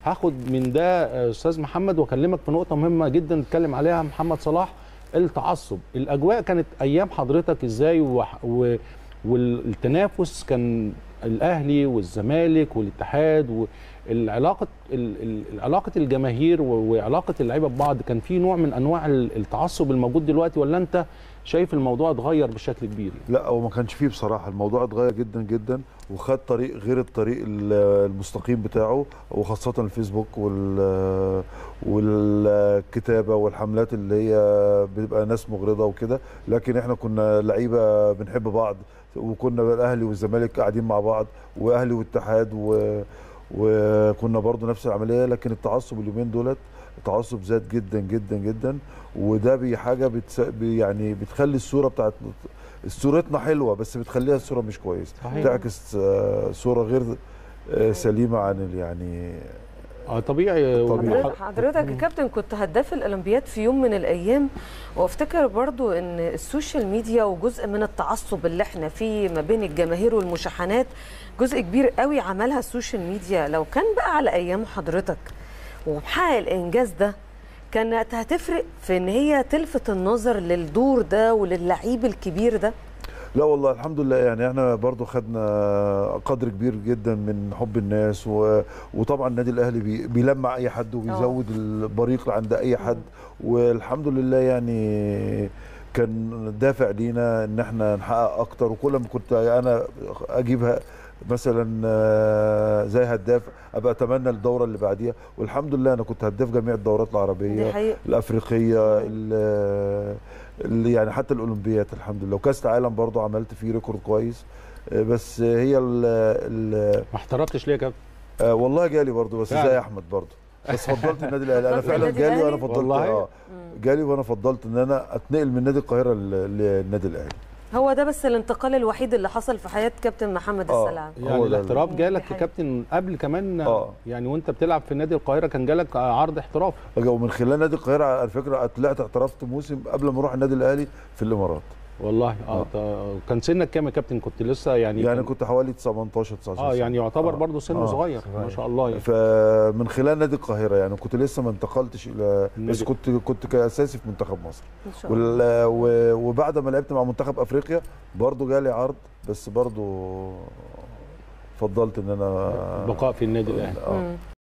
هاخد من ده استاذ محمد واكلمك في نقطه مهمه جدا نتكلم عليها محمد صلاح. التعصب، الاجواء كانت ايام حضرتك ازاي؟ والتنافس كان الاهلي والزمالك والاتحاد، والعلاقه علاقه الجماهير وعلاقه اللعيبه ببعض، كان في نوع من انواع التعصب الموجود دلوقتي، ولا انت شايف الموضوع اتغير بشكل كبير؟ لا، هو ما كانش فيه بصراحه، الموضوع اتغير جدا جدا وخد طريق غير الطريق المستقيم بتاعه، وخاصه الفيسبوك والكتابه والحملات اللي هي بتبقى ناس مغرضه وكده. لكن احنا كنا لعيبه بنحب بعض، وكنا الاهلي والزمالك قاعدين مع بعض، واهلي واتحاد وكنا برضو نفس العمليه. لكن التعصب اليومين دولت التعصب زاد جدا جدا جدا، وده بحاجه يعني بتخلي الصوره بتاعت صورتنا حلوه بس بتخليها الصوره مش كويسه، تعكس صوره غير سليمه عن يعني طبيعي. حضرتك يا كابتن كنت هداف الاولمبياد في يوم من الايام، وافتكر برضو ان السوشيال ميديا وجزء من التعصب اللي احنا فيه ما بين الجماهير والمشاحنات جزء كبير قوي عملها السوشيال ميديا. لو كان بقى على ايام حضرتك ومحقق الانجاز ده، كانت هتفرق في ان هي تلفت النظر للدور ده وللعيب الكبير ده؟ لا والله الحمد لله، يعني احنا برضو خدنا قدر كبير جدا من حب الناس، وطبعا النادي الاهلي بيلمع اي حد وبيزود البريق عند اي حد، والحمد لله يعني كان دافع لينا ان احنا نحقق اكتر. وكل ما كنت انا اجيبها مثلا زي هداف ابقى اتمنى الدوره اللي بعديها، والحمد لله انا كنت هداف جميع الدورات العربيه الافريقيه اللي يعني حتى الاولمبيات الحمد لله، وكاس العالم برضو عملت فيه ريكورد كويس. بس هي ما احترفتش ليه يا كابتن؟ والله جالي برضو بس زي احمد برضو، بس فضلت النادي الاهلي. انا فعلا جالي وانا فضلت جالي وانا فضلت ان انا اتنقل من نادي القاهره للنادي الاهلي. هو ده بس الانتقال الوحيد اللي حصل في حياه كابتن محمد السلام. يعني الاحتراف جالك يا كابتن قبل كمان يعني وانت بتلعب في نادي القاهره كان جالك عرض احتراف؟ ومن خلال نادي القاهره على فكره طلعت احترفت موسم قبل ما اروح النادي الاهلي في الامارات. والله كان سنك كام يا كابتن؟ كنت لسه يعني كنت حوالي 18 19 يعني يعتبر برضه سنه صغير ما شاء الله يعني. فمن خلال نادي القاهره يعني كنت لسه ما انتقلتش الى بس كنت كاساسي في منتخب مصر ان شاء الله. وبعد ما لعبت مع منتخب افريقيا برضه جالي عرض، بس برضه فضلت ان انا البقاء في النادي الاهلي.